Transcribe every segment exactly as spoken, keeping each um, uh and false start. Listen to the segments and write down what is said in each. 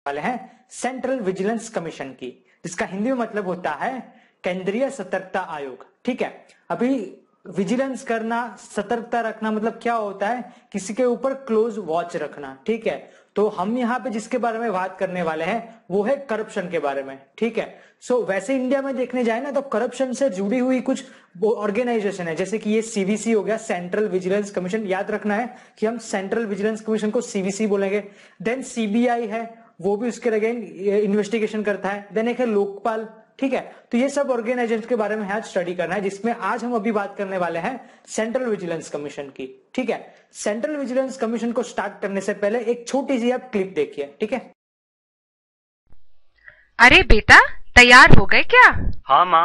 वाले हैं central vigilance commission की, जिसका हिंदी में मतलब होता है केंद्रीय सतर्कता आयोग। ठीक है, अभी विजिलेंस करना, सतर्कता रखना मतलब क्या होता है, किसी के ऊपर क्लोज वॉच रखना। ठीक है, तो हम यहाँ पे जिसके बारे में बात करने वाले हैं वो है करप्शन के बारे में। ठीक है, सो so, वैसे इंडिया में देखने जाए ना तो करप्शन से जुड़ी हुई कुछ ऑर्गेनाइजेशन है, जैसे कि ये सीवीसी हो गया, सेंट्रल विजिलेंस कमीशन। याद रखना है कि हम सेंट्रल विजिलेंस कमीशन को सीवीसी बोलेंगे। देन सीबीआई है, वो भी उसके अगेन इन्वेस्टिगेशन करता है। देन एक है लोकपाल। ठीक है, तो ये सब ऑर्गेनाइजेशन के बारे में आज स्टडी करना है, जिसमें आज हम अभी बात करने वाले हैं सेंट्रल विजिलेंस कमीशन की। ठीक है, सेंट्रल विजिलेंस कमीशन को स्टार्ट करने से पहले एक छोटी सी आप क्लिप देखिए। ठीक है, अरे बेटा, तैयार हो गए क्या? हाँ माँ।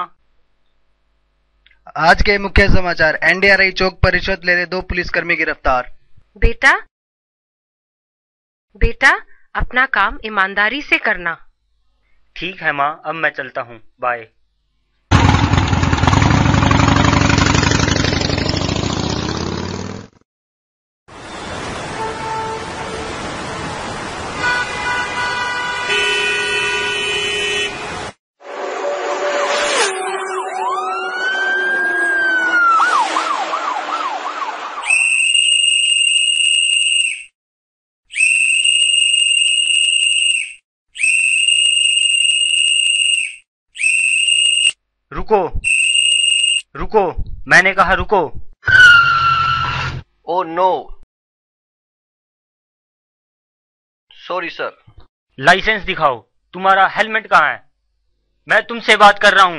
आज के मुख्य समाचार, एनडीआरआई चौक पर रिश्वत ले रहे दो पुलिसकर्मी गिरफ्तार। बेटा बेटा अपना काम ईमानदारी से करना। ठीक है माँ, अब मैं चलता हूँ, बाय। रुको रुको, मैंने कहा रुको। Oh no, sorry sir. License दिखाओ, तुम्हारा हेलमेट कहाँ है? मैं तुमसे बात कर रहा हूँ,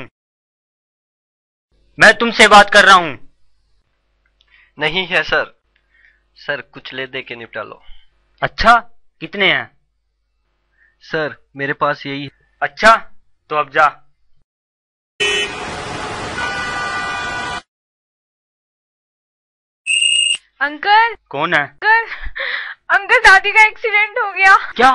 मैं तुमसे बात कर रहा हूँ। नहीं है सर। सर कुछ ले दे के निपटा लो। अच्छा, कितने हैं? सर मेरे पास यही है। अच्छा, तो अब जा। अंकल। कौन है? अंकल अंकल दादी का एक्सीडेंट हो गया। क्या?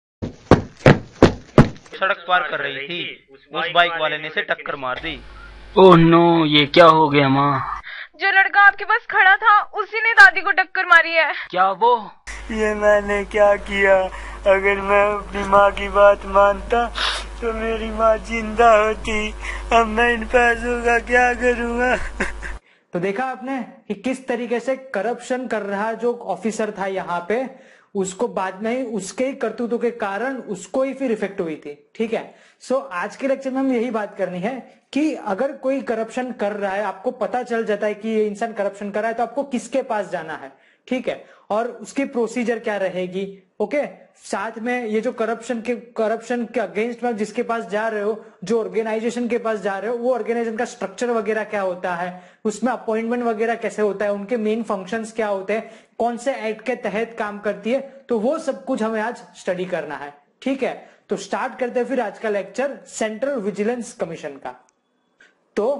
सड़क पार कर रही थी, उस बाइक वाले ने से टक्कर मार दी। ओह नो, ये क्या हो गया माँ? जो लड़का आपके पास खड़ा था उसी ने दादी को टक्कर मारी है। क्या वो? ये मैंने क्या किया? अगर मैं अपनी माँ की बात मानता तो मेरी माँ जिंदा होती। अब मैं इन पैसों का क्या करूँगा? तो देखा आपने कि किस तरीके से करप्शन कर रहा जो ऑफिसर था यहाँ पे, उसको बाद में ही उसके ही करतूतों के कारण उसको ही फिर इफेक्ट हुई थी। ठीक है, सो आज के लेक्चर में हम यही बात करनी है कि अगर कोई करप्शन कर रहा है, आपको पता चल जाता है कि ये इंसान करप्शन कर रहा है, तो आपको किसके पास जाना है। ठीक है, और उसकी प्रोसीजर क्या रहेगी। ओके, साथ में ये जो करप्शन के करप्शन के अगेंस्ट में जिसके पास जा रहे हो, जो ऑर्गेनाइजेशन के पास जा रहे हो, वो ऑर्गेनाइजेशन का स्ट्रक्चर वगैरह क्या होता है, उसमें अपॉइंटमेंट वगैरह कैसे होता है, उनके मेन फंक्शंस क्या होते हैं, कौन से एक्ट के तहत काम करती है, तो वो सब कुछ हमें आज स्टडी करना है। ठीक है, तो स्टार्ट करते हैं फिर आज का लेक्चर सेंट्रल विजिलेंस कमीशन का। तो